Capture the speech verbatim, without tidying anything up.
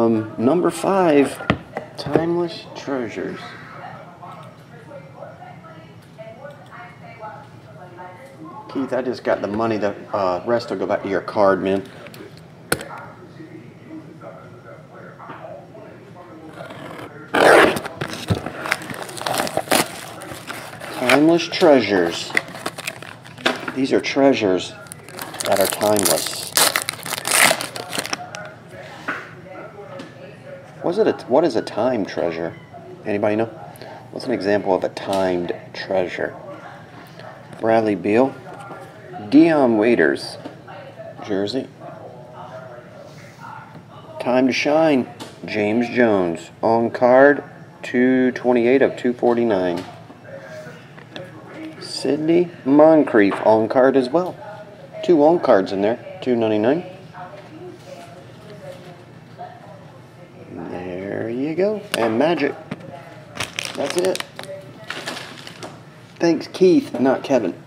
Um, number five, Timeless Treasures. Keith, I just got the money. The uh, rest will go back to your card, man. Timeless Treasures. These are treasures that are timeless. Was it a, what is a timed treasure? Anybody know? What's an example of a timed treasure? Bradley Beal. Dion Waiters, jersey. Time to Shine, James Jones. On card, two twenty-eight of two forty-nine. Sidney Moncrief, on card as well. Two on cards in there, two ninety-nine. There you go. And Magic. That's it. Thanks, Keith, not Kevin.